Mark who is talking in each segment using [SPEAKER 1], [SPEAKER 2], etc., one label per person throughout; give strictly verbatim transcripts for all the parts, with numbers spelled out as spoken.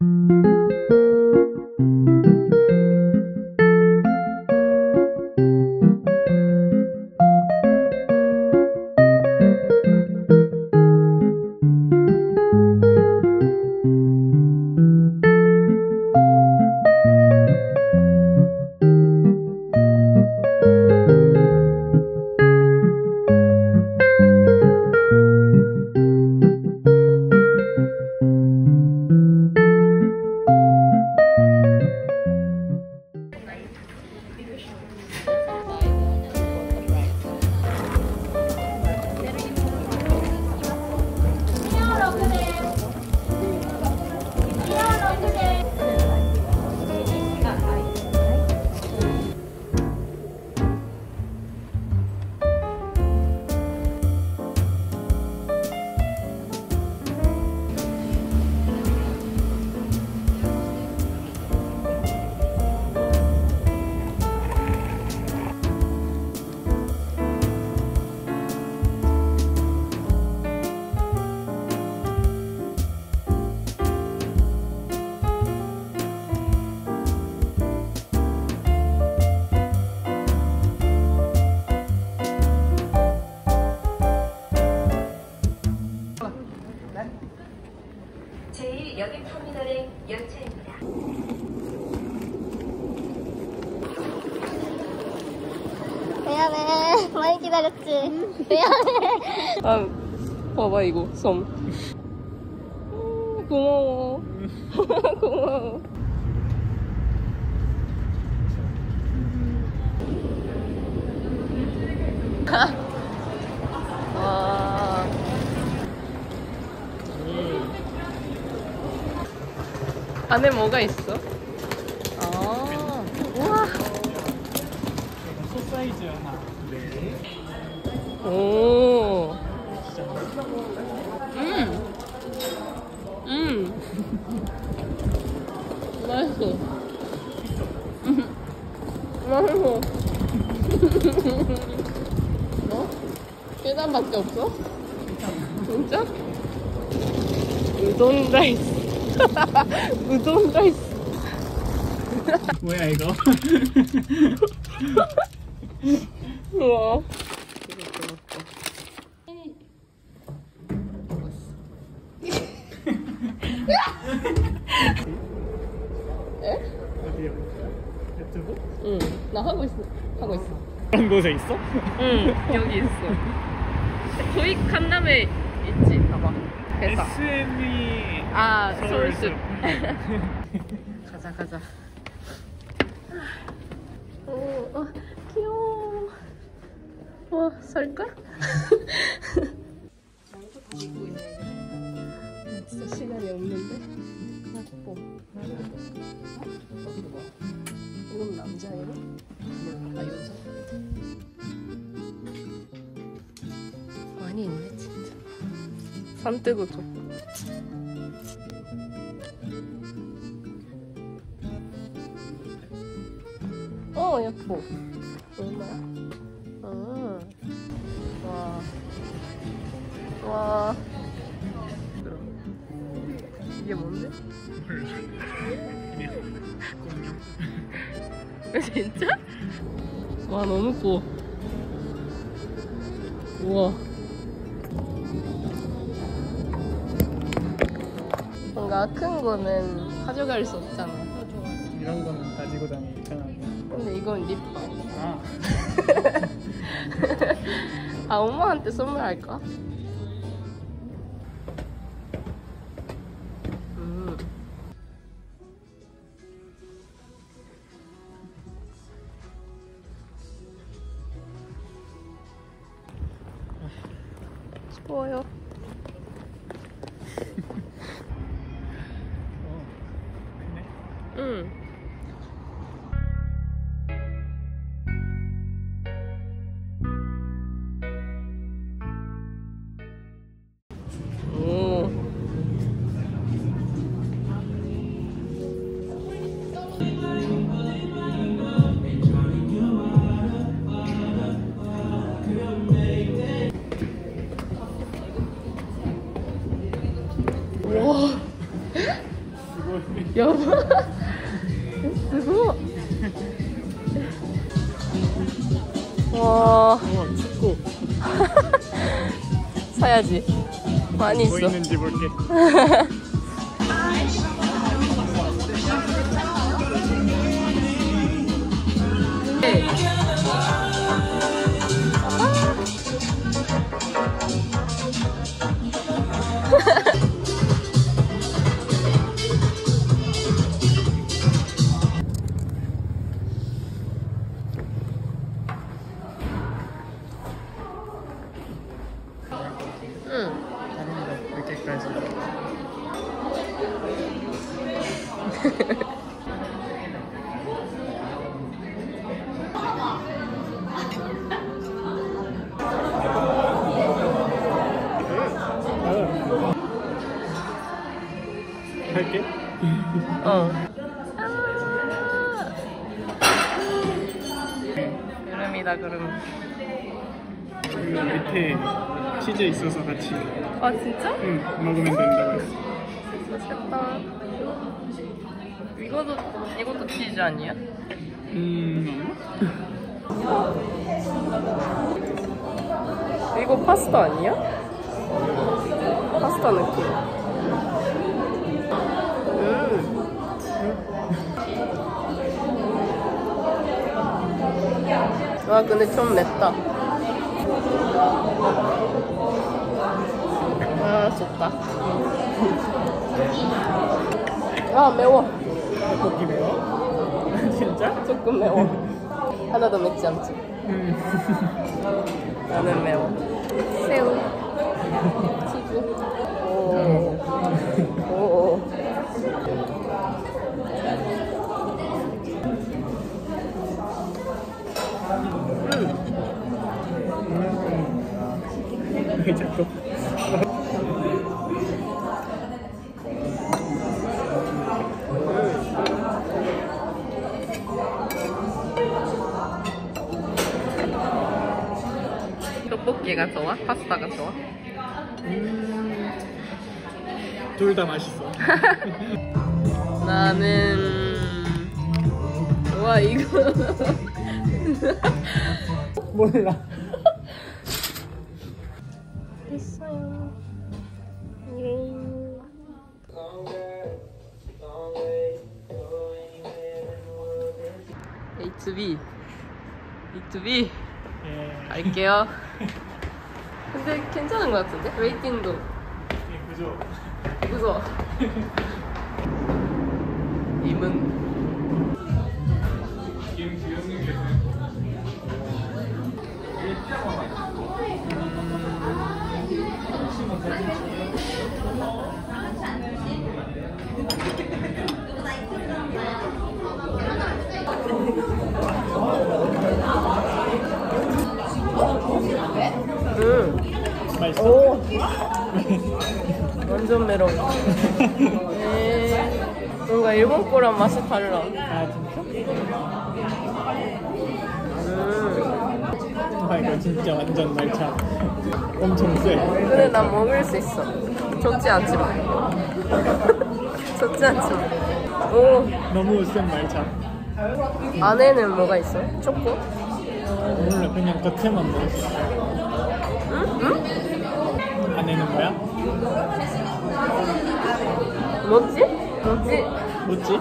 [SPEAKER 1] 제일 여객 터미널의 열차입니다.
[SPEAKER 2] 미안해. 많이 기다렸지? 미안해.
[SPEAKER 3] 아, 봐봐 이거 썸. 음, 고마워. 고마워. 와. 안에 뭐가 있어? 아, 우와.
[SPEAKER 4] 소사이즈 하나. 네.
[SPEAKER 3] 오. 음. 음. 맛있어. 음. 맛있어. 뭐? 계란밖에 없어? 진짜? 우동 라이스. 우동 라이스.
[SPEAKER 4] 뭐야 이거?
[SPEAKER 3] 우와. 에?
[SPEAKER 4] 어디요? 유튜브?
[SPEAKER 3] 응, 나 하고 있어. 하고 있어.
[SPEAKER 4] 그런 곳에 있어?
[SPEAKER 3] 응, 여기 있어. 토익 칸남에 있지, 봐봐. 회사.
[SPEAKER 4] 에스엠이
[SPEAKER 3] 아,
[SPEAKER 4] 서울숲.
[SPEAKER 3] 서울숲. 가자, 가자. 오, 어, 귀여워. 와, 살까? 진짜 시간이 없는데. 예뻐. 이건 남자애로? 아, 여자. 많이 있네, 진짜. 산때도 좋고. 어, 예뻐. 얼마야? 아. 와. 와. 이게 뭔데? 진짜? 와, 너무 커. 우와. 뭔가 큰 거는 가져갈 수 없잖아.
[SPEAKER 4] 이런 거는 가지고 다니기 편하고.
[SPEAKER 3] 근데 이건 립밤.
[SPEAKER 4] 아.
[SPEAKER 3] 아, 엄마한테 선물할까? 음. 추워요.
[SPEAKER 4] 어. 크네.
[SPEAKER 3] 응. 오. 와. 여보. 쓰고. 와.
[SPEAKER 4] 어, 축구.
[SPEAKER 3] 사야지. 많이
[SPEAKER 4] 뭐
[SPEAKER 3] 있어.
[SPEAKER 4] 있는지 볼게.
[SPEAKER 3] 네. 응.
[SPEAKER 4] 다른 거 이렇게까지. 할게.
[SPEAKER 3] 어. 여름이다 그럼.
[SPEAKER 4] 이거 밑에 치즈 있어서 같이
[SPEAKER 3] 아 진짜?
[SPEAKER 4] 응, 먹으면 된다고 했어.
[SPEAKER 3] 맛있겠다. 이것도 이것도 치즈 아니야?
[SPEAKER 4] 음,
[SPEAKER 3] 이거 파스타 아니야? 파스타 느낌. 음. 와 근데 좀 맵다. 아 좋다. 아 매워.
[SPEAKER 4] 떡볶이 매워? 진짜?
[SPEAKER 3] 조금 매워. 하나도 맵지 않지?
[SPEAKER 4] 음.
[SPEAKER 3] 나는 매워. 새우, 치즈. 오, 오.
[SPEAKER 4] 왜 자꾸?
[SPEAKER 3] 떡볶이가 좋아? 파스타가 좋아?
[SPEAKER 4] 음, 둘 다 맛있어.
[SPEAKER 3] 나는 와 이거
[SPEAKER 4] 몰라.
[SPEAKER 3] 됐어요. 예. A to B, B to B
[SPEAKER 4] 예.
[SPEAKER 3] 갈게요. 근데 괜찮은 것 같은데? 웨이팅도
[SPEAKER 4] 예, 그죠?
[SPEAKER 3] 무서워. 임은 음.
[SPEAKER 4] 맛있어?
[SPEAKER 3] 오. 완전 메롱. 에 뭔가 일본 거랑 맛이 달라.
[SPEAKER 4] 아 진짜?
[SPEAKER 3] 음.
[SPEAKER 4] 아 이거 진짜 완전 말차. 엄청 세.
[SPEAKER 3] 근데 난 먹을 수 있어. 좋지 않지만. 좋지 않지만. 오.
[SPEAKER 4] 너무 센 말차.
[SPEAKER 3] 안에는 뭐가 있어? 초코?
[SPEAKER 4] 몰라 그냥 겉에만 먹었어.
[SPEAKER 3] 응? 응?
[SPEAKER 4] 안에는 뭐야?
[SPEAKER 3] 뭐지? 뭐지?
[SPEAKER 4] 뭐지?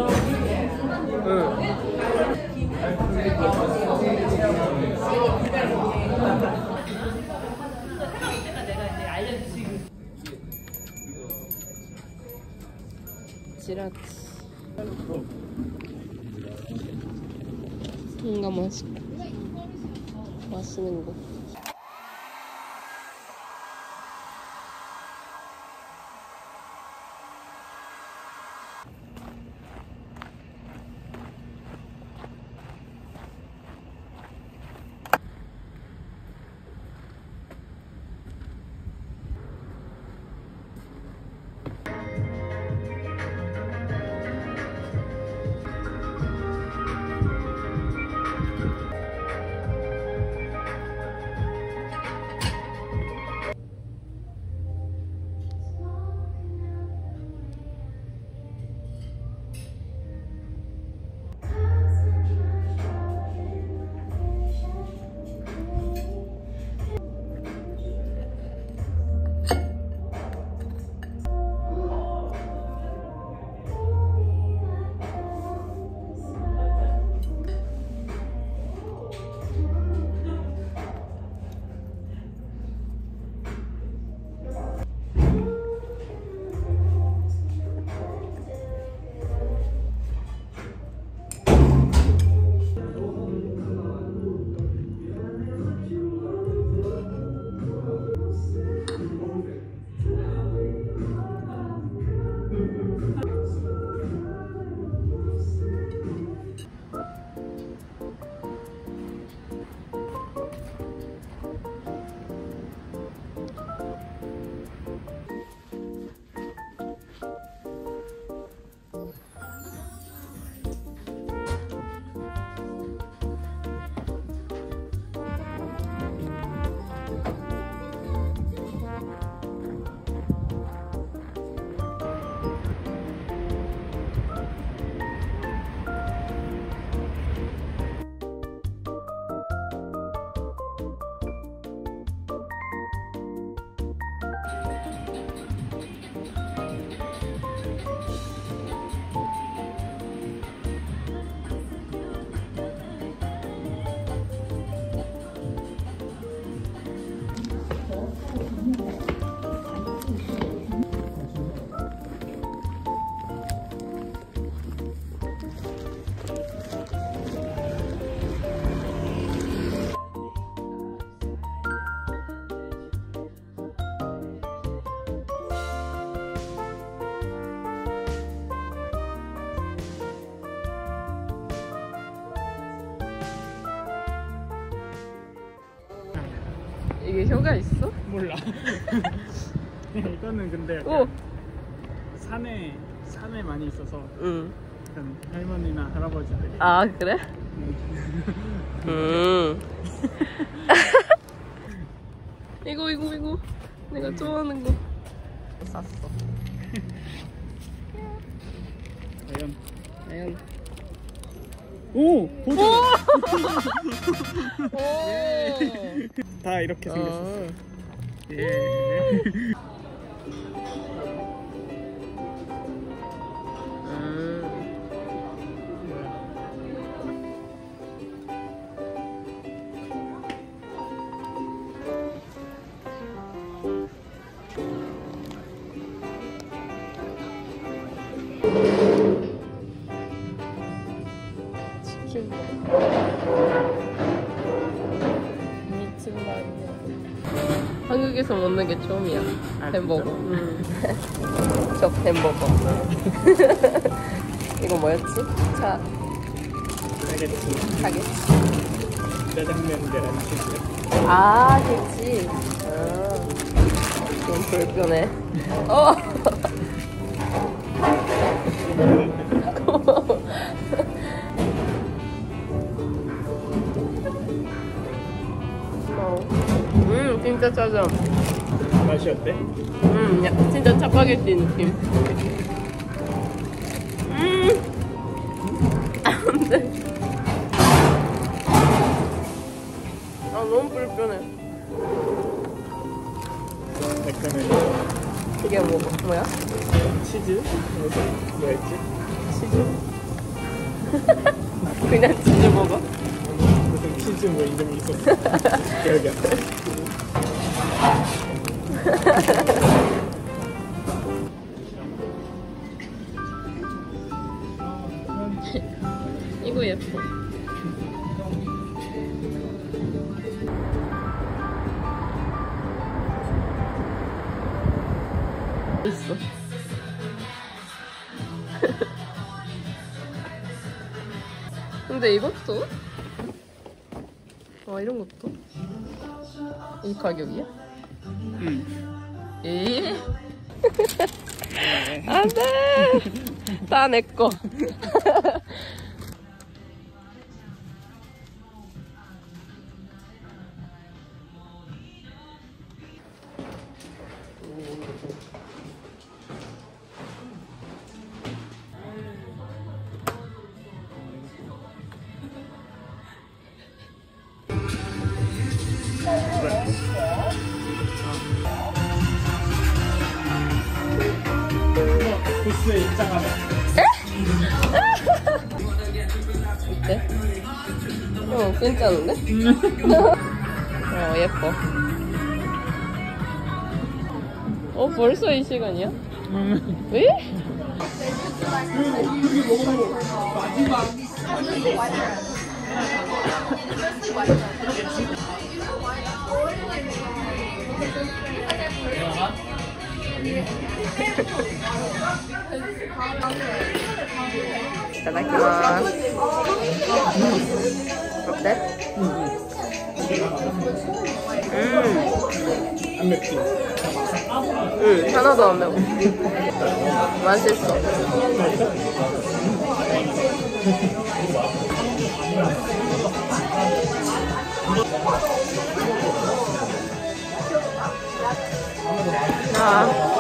[SPEAKER 3] 응. 지라치. 뭔가 맛있고 맛있는 거. 이게 혀가 있어?
[SPEAKER 4] 몰라. 이거는 근데 약간
[SPEAKER 3] 오!
[SPEAKER 4] 산에 산에 많이 있어서
[SPEAKER 3] 응.
[SPEAKER 4] 약간 할머니나 할아버지들이.
[SPEAKER 3] 아, 그래?
[SPEAKER 4] 음.
[SPEAKER 3] 음. 이거, 이거, 이거. 내가 좋아하는 거. 샀어.
[SPEAKER 4] 과연.
[SPEAKER 3] 과연.
[SPEAKER 4] 오! 보조!
[SPEAKER 3] 오!
[SPEAKER 4] 다 이렇게 생겼었어.
[SPEAKER 3] 어.
[SPEAKER 4] 예.
[SPEAKER 3] 음. 치킨 미친 말이야. 한국에서 먹는 게 처음이야.
[SPEAKER 4] 아,
[SPEAKER 3] 햄버거.
[SPEAKER 4] 진짜?
[SPEAKER 3] 응. 저 햄버거. 이거 뭐였지? 차,
[SPEAKER 4] 알겠지.
[SPEAKER 3] 차겠지.
[SPEAKER 4] 짜장면 계란 치즈.
[SPEAKER 3] 아, 그치. 아, 좀 불편해. 어! 고마워. 고마워. 음, 진짜 짜장.
[SPEAKER 4] 맛이 어때?
[SPEAKER 3] 음, 야, 진짜 짜파게티 느낌. 음! 안 돼. 아, 너무 불편해.
[SPEAKER 4] 약간은
[SPEAKER 3] 이게 뭐, 뭐야?
[SPEAKER 4] 치즈? 무슨 뭐였지?
[SPEAKER 3] 치즈? 그냥 치즈 먹어?
[SPEAKER 4] 무슨 치즈 뭐 이름이 있었어. 기억이 안 나.
[SPEAKER 3] 이거 예뻐. 있어. 근데 이것도? 와, 이런 것도? 이 가격이야?
[SPEAKER 4] 응.
[SPEAKER 3] 에? 안 돼! 다 내 거.
[SPEAKER 4] 부스에 입장하네.
[SPEAKER 3] 어때? 어, 괜찮은데? 어, 예뻐. 어, 벌써 이 시간이야?
[SPEAKER 4] 음.
[SPEAKER 3] 왜? 이타다키마스. 어때? 음.
[SPEAKER 4] 안 맵지?
[SPEAKER 3] 응, 하나도 안 매워. 맛있어. 아.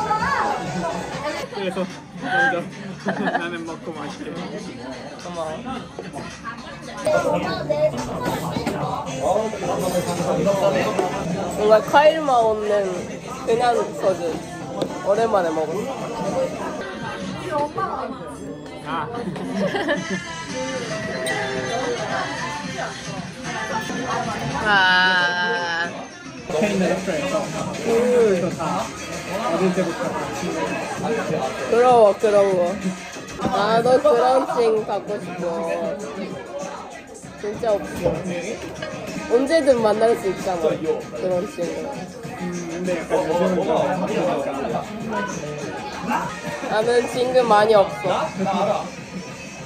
[SPEAKER 4] 그래서 먼저 나는 먹고 맛있게.
[SPEAKER 3] 고마워. 뭔가 과일 맛 없는 그냥 소주 오랜만에 먹었어.
[SPEAKER 4] 아.
[SPEAKER 3] 아.
[SPEAKER 4] 페인을 했어요. 그래서 다 어릴 때부터 같이.
[SPEAKER 3] 부러워, 부러워. 나도 그런 찡 갖고 싶어. 진짜 없어. 언제든 만날 수 있잖아. 그런 찡을.
[SPEAKER 4] 음, 근데 약간 요즘은 좀 바쁘니까.
[SPEAKER 3] 나는 친구 많이 없어.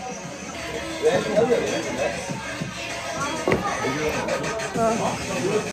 [SPEAKER 3] 아.